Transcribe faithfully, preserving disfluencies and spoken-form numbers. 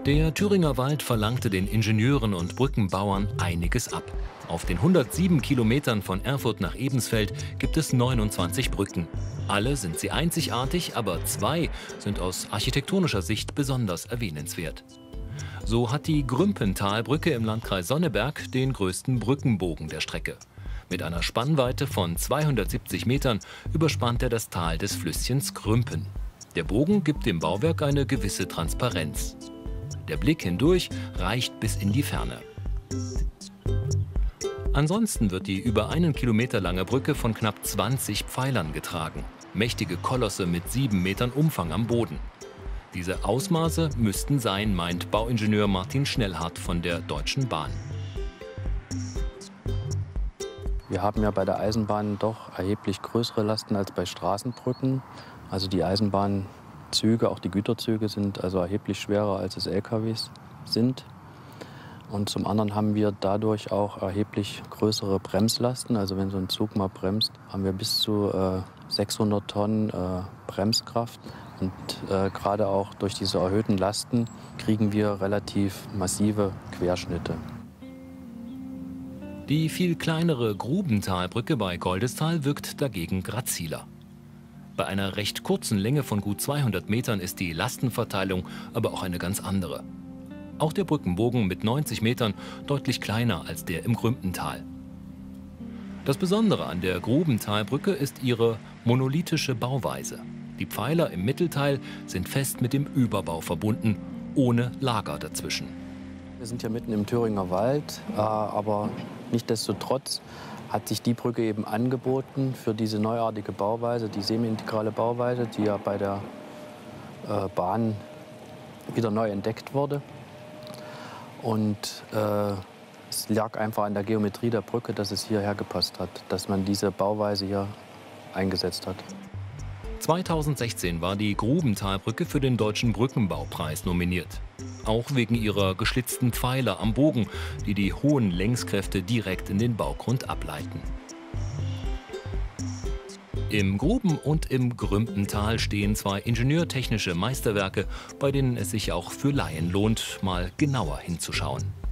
Der Thüringer Wald verlangte den Ingenieuren und Brückenbauern einiges ab. Auf den hundertsieben Kilometern von Erfurt nach Ebensfeld gibt es neunundzwanzig Brücken. Alle sind sie einzigartig, aber zwei sind aus architektonischer Sicht besonders erwähnenswert. So hat die Grümpentalbrücke im Landkreis Sonneberg den größten Brückenbogen der Strecke. Mit einer Spannweite von zweihundertsiebzig Metern überspannt er das Tal des Flüsschens Grümpen. Der Bogen gibt dem Bauwerk eine gewisse Transparenz. Der Blick hindurch reicht bis in die Ferne. Ansonsten wird die über einen Kilometer lange Brücke von knapp zwanzig Pfeilern getragen. Mächtige Kolosse mit sieben Metern Umfang am Boden. Diese Ausmaße müssten sein, meint Bauingenieur Martin Schnellhardt von der Deutschen Bahn. Wir haben ja bei der Eisenbahn doch erheblich größere Lasten als bei Straßenbrücken. Also die Eisenbahnzüge, auch die Güterzüge, sind also erheblich schwerer, als es L K Ws sind. Und zum anderen haben wir dadurch auch erheblich größere Bremslasten. Also wenn so ein Zug mal bremst, haben wir bis zu äh, sechshundert Tonnen äh, Bremskraft. Und äh, gerade auch durch diese erhöhten Lasten kriegen wir relativ massive Querschnitte. Die viel kleinere Grubentalbrücke bei Goldestal wirkt dagegen graziler. Bei einer recht kurzen Länge von gut zweihundert Metern ist die Lastenverteilung aber auch eine ganz andere. Auch der Brückenbogen mit neunzig Metern deutlich kleiner als der im Grümpental. Das Besondere an der Grubentalbrücke ist ihre monolithische Bauweise. Die Pfeiler im Mittelteil sind fest mit dem Überbau verbunden, ohne Lager dazwischen. Wir sind ja mitten im Thüringer Wald, äh, aber nichtsdestotrotz hat sich die Brücke eben angeboten für diese neuartige Bauweise, die semi-integrale Bauweise, die ja bei der äh, Bahn wieder neu entdeckt wurde. Und äh, es lag einfach an der Geometrie der Brücke, dass es hierher gepasst hat, dass man diese Bauweise hier eingesetzt hat. zweitausendsechzehn war die Grubentalbrücke für den Deutschen Brückenbaupreis nominiert. Auch wegen ihrer geschlitzten Pfeiler am Bogen, die die hohen Längskräfte direkt in den Baugrund ableiten. Im Gruben- und im Grümpental stehen zwei ingenieurtechnische Meisterwerke, bei denen es sich auch für Laien lohnt, mal genauer hinzuschauen.